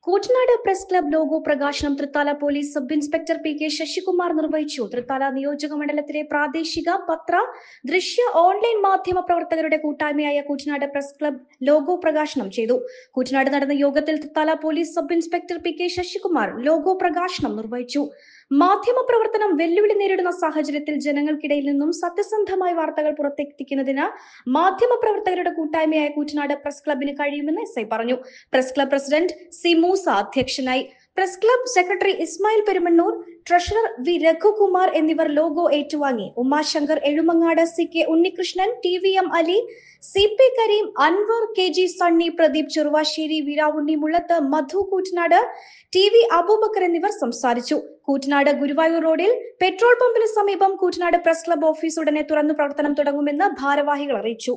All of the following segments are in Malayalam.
കൂറ്റനാട് പ്രസ് ക്ലബ് ലോഗോ പ്രകാശനം Thrithala police sub inspector P K Sasikumar നിർവഹിച്ചു. തൃത്താല നിയോജക മണ്ഡലത്തിലെ പ്രാദേശിക പത്ര, ദൃശ്യ, ഓൺലൈൻ മാധ്യമ പ്രവർത്തകരുടെ കൂട്ടായ്മയായ കൂറ്റനാട് പ്രസ് ക്ലബ് ലോഗോ പ്രകാശനം ചെയ്തു. കൂറ്റനാട് നടന്ന യോഗത്തിൽ Thrithala police sub inspector P K Sasikumar logo പ്രകാശനം നിർവഹിച്ചു. മാധ്യമ പ്രവർത്തനം വെല്ലുവിളി നേരിടുന്ന സാഹചര്യത്തിൽ ജനങ്ങൾക്കിടയിൽ നിന്നും സത്യസന്ധമായ വാർത്തകൾ പുറത്തെത്തിക്കുന്നതിന് മാധ്യമ പ്രവർത്തകരുടെ കൂട്ടായ്മയായ കൂറ്റനാട് പ്രസ് ക്ലബിന് കഴിയുമെന്ന് എസ്.ഐ പറഞ്ഞു. Press club president C Moosa അധ്യക്ഷനായി. Press club secretary Ismail Perumannur, treasurer V Raghukumar എന്നിവർ ലോഗോ ഏറ്റുവാങ്ങി. Umashankar Ezhumangad, C K Unnikrishnan, T V M Ali, C P Kareem, Anwar, K G Sunny, Pradeep Cheruvassery, Veeravunni Mullath, Madhu Koottanad, T V Aboobacker എന്നിവർ സംസാരിച്ചു. കൂറ്റനാട് ഗുരുവായൂർ റോഡിൽ പെട്രോൾ പമ്പിന് സമീപം കൂറ്റനാട് പ്രസ് ക്ലബ് ഓഫീസ് ഉടനെ തുറന്നു പ്രവർത്തനം തുടങ്ങുമെന്ന് ഭാരവാഹികൾ അറിയിച്ചു.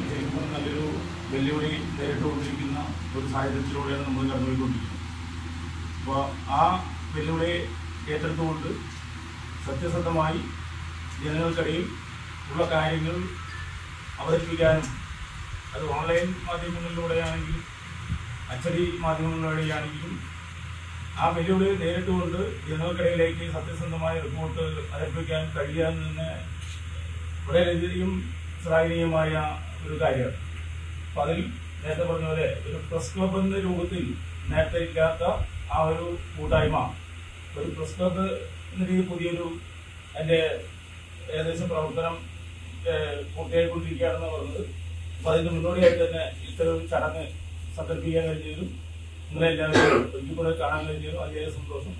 ഒരു സാഹചര്യത്തിലൂടെയാണ് നമ്മൾ കടന്നുപോയിക്കൊണ്ടിരിക്കുന്നത്. അപ്പോൾ ആ വെല്ലുവിളിയെ ഏറ്റെടുത്തുകൊണ്ട് സത്യസന്ധമായി ജനങ്ങൾക്കിടയിൽ ഉള്ള കാര്യങ്ങൾ അവതരിപ്പിക്കാനും, അത് ഓൺലൈൻ മാധ്യമങ്ങളിലൂടെയാണെങ്കിലും അച്ചടി മാധ്യമങ്ങളിലൂടെയാണെങ്കിലും ആ വെല്ലുവിളിയെ നേരിട്ടുകൊണ്ട് ജനങ്ങൾക്കിടയിലേക്ക് സത്യസന്ധമായ റിപ്പോർട്ട് അവതരിപ്പിക്കാൻ കഴിയാന്ന് തന്നെ വളരെയധികം ശ്ലാഘനീയമായ ഒരു കാര്യമാണ്. അപ്പോൾ അതിൽ നേരത്തെ പറഞ്ഞ പോലെ ഒരു പ്രസ് ക്ലബ് എന്ന രൂപത്തിൽ നേരത്തെ ഇല്ലാത്ത ആ ഒരു കൂട്ടായ്മ, ഒരു പ്രസ് ക്ലബ് എന്ന രീതി പുതിയൊരു അതിൻ്റെ ഏകദേശം പ്രവർത്തനം പൂർത്തിയായിക്കൊണ്ടിരിക്കുകയാണെന്ന് പറഞ്ഞത്. അപ്പോൾ അതിന് മുന്നോടിയായിട്ട് തന്നെ ഇത്തരം ഒരു ചടങ്ങ് സംഘടിപ്പിക്കാൻ കഴിഞ്ഞതിലും നിങ്ങളെല്ലാവരും ഒരിക്കൽ കൂടെ കാണാൻ കഴിഞ്ഞതിലും അതിലേറെ സന്തോഷം.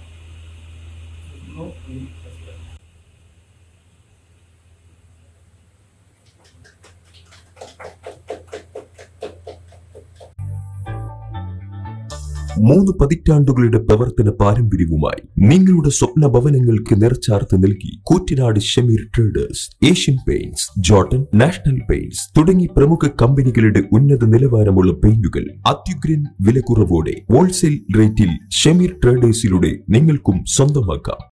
മൂന്ന് പതിറ്റാണ്ടുകളുടെ പ്രവർത്തന പാരമ്പര്യവുമായി നിങ്ങളുടെ സ്വപ്ന ഭവനങ്ങൾക്ക് നിറച്ചാർത്ത് നൽകി Koottanad Shameer traders, Asian paints, Jordan, national paints തുടങ്ങി പ്രമുഖ കമ്പനികളുടെ ഉന്നത നിലവാരമുള്ള പെയിന്റുകൾ അത്യുഗ്രൻ വിലക്കുറവോടെ ഹോൾസെയിൽ റേറ്റിൽ ഷമീർ ട്രേഡേഴ്സിലൂടെ നിങ്ങൾക്കും സ്വന്തമാക്കാം.